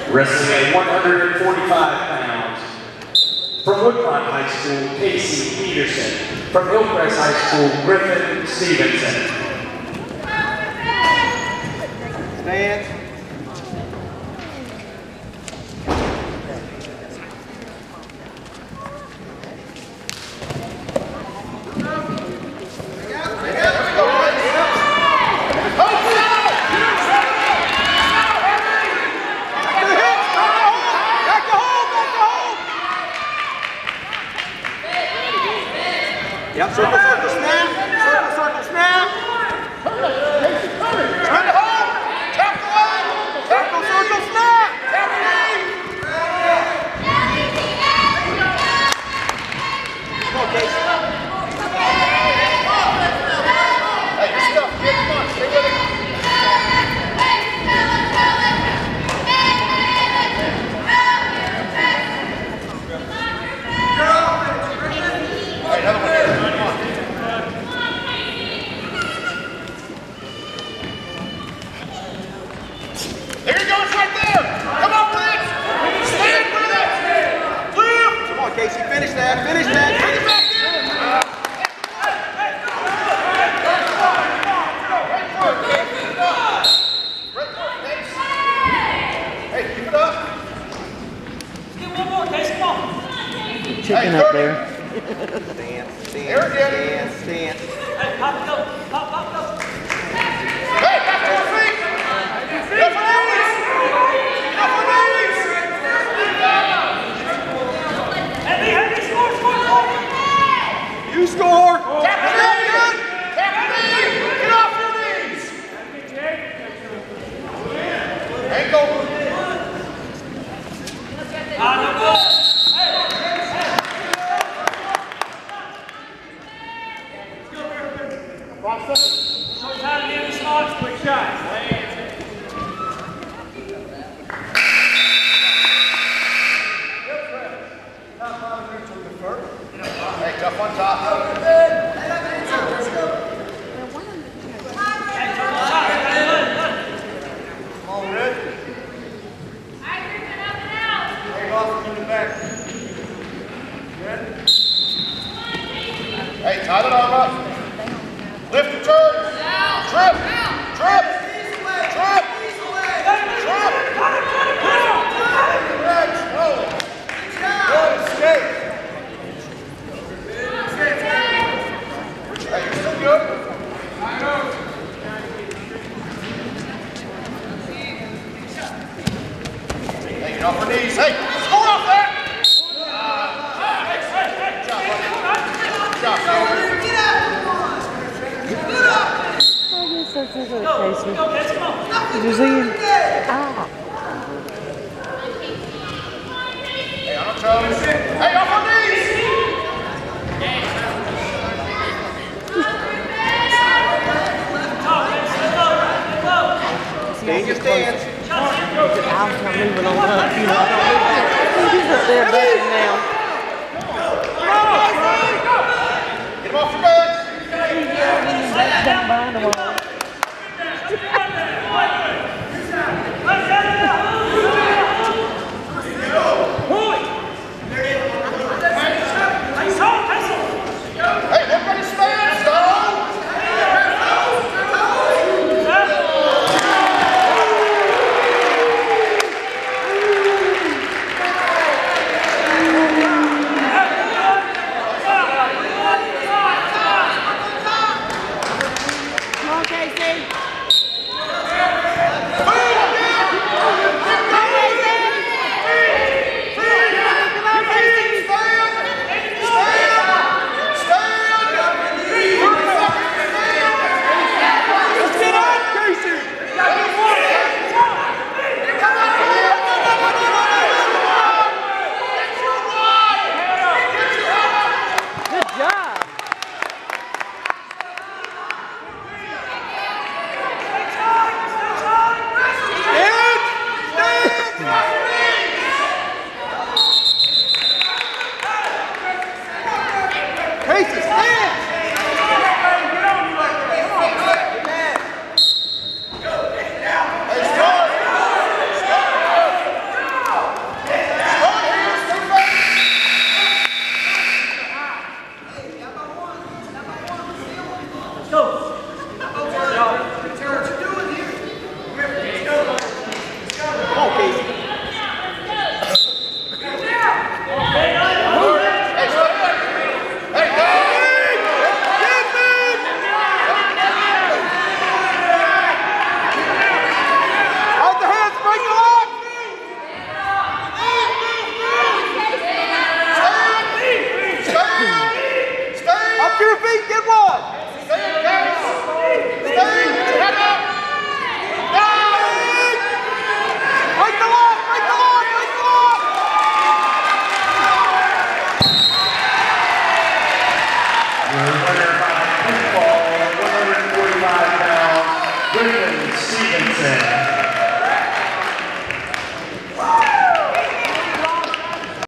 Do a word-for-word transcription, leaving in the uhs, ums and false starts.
Wrestling at one hundred forty-five pounds. From Woodlawn High School, Casey Peterson. From Hillcrest High School, Griffin Stevenson. Stand. Yep, circle, circle, snap. Circle, circle, snap. Turn it home. Tap the leg. Circle, circle, snap. Tap the leg. Come on, Casey. Hey, good stuff. Get come on. Stay with it. Hey, another one here. There you go, it's right there! Come on, Blitz! Stand with it! Lift! Come on, Casey, finish that, finish that! Bring it back in! Great work, Casey! Hey, keep it up! Let's get one more, Casey, come on! Chicken up there. Stand, stand, There again. stand, stand. Hey, pop, go! Pop, pop, go! Hey, back to your feet! Get for knees! Get for knees! Heavy, heavy, score, score, score! You score! Tap the knee! Tap the knee! Get off your knees! Ankle! Ah, no good! Short time to get these spots, quick shots. Hey, tough on top. All good? Take off from the back. Good? Hey, tie the arm up. Lift the turn. Trip. Trip. Trip. Trip. Relax. No. Good escape. Hey, you're still good. I know. Hey, get off your knees. Hey, score off that. Good job, buddy. So good, Go, Casey. go, Casey, come on! Did you see him? Ah. Hey, on our toes. Hey, off our knees. Stay in your stance. I'm not moving on up, you know. He's up there backing now. Get him off your back. He's down behind the wall. Hey, everybody stand, Stone! Come on, Casey. Griffin Stevenson.